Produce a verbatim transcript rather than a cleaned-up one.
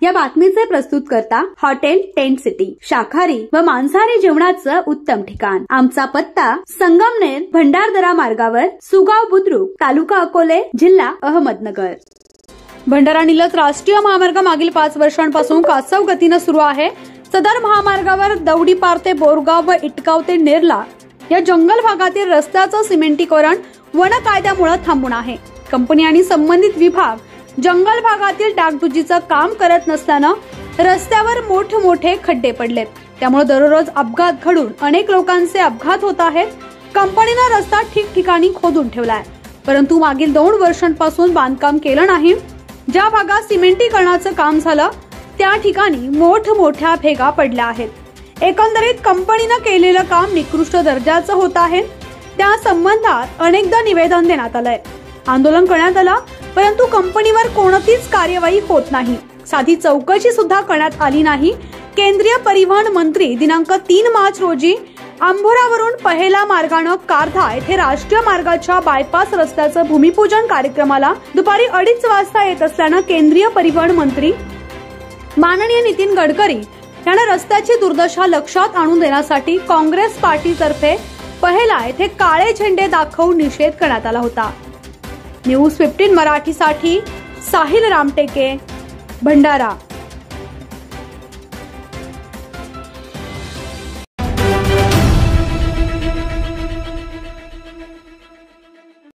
या बातमीचे प्रस्तुतकर्ता हॉटेल टेंट सिटी, शाकाहारी व मांसाहारी जेवणाचं उत्तम ठिकाण। आमचा पत्ता संगमनेर भंडारदरा मार्गावर, सुगाव बुद्रुक, तालुका अकोले, जिल्हा अहमदनगर। भंडारा निलज राष्ट्रीय महामार्ग मागील पाच वर्षांपासून कासव गतीने सुरू आहे। सदर महामार्गावर दौडीपार ते बोरगाव व इटगाव ते नेरला या जंगल भागातील रस्त्याचं सिमेंटीकरण वन कायद्यामुळे थांबून आहे। कंपनी आणि संबंधित विभाग जंगल भागातील डागडुजीचं काम करत नसल्यानं रस्त्यावर मोठमोठे खड्डे पडलेत। त्यामुळे दररोज अपघात घडून अनेक लोकांचे अपघात होत आहेत। कंपनीने रस्ता ठिकठिकाणी खोदून ठेवलाय, परंतु मागील दोन वर्षांपासून बांधकाम केलं नाही। ज्या भागात सिमेंटीकरणाचं काम झालं त्या ठिकाणी मोठमोठ्या भेगा पडल्या आहेत। एकंदरीत कंपनीने केलेलं काम निकृष्ट दर्जाचं होत आहे। त्या संबंधात अनेकदा निवेदन देण्यात आलंय, आंदोलन करण्यात आलं, परंतु कंपनीवर कोणतीच कार्यवाही होत नाही। साधी चौकशी सुद्धा करण्यात आली नाही। केंद्रीय परिवहन मंत्री दिनांक तीन मार्च रोजी आंबोरावरून पहिला मार्गानं कारधा येथे राष्ट्रीय मार्गाच्या बायपास रस्त्याचं भूमिपूजन कार्यक्रमाला दुपारी अडीच वाजता येत असल्यानं केंद्रीय परिवहन मंत्री माननीय नितीन गडकरी यांना रस्त्याची दुर्दशा लक्षात आणून देण्यासाठी काँग्रेस पार्टीतर्फे पहिला येथे काळे झेंडे दाखवून निषेध करण्यात आला होता। न्यूज पंधरा मराठीसाठी साहिल रामटेके, भंडारा।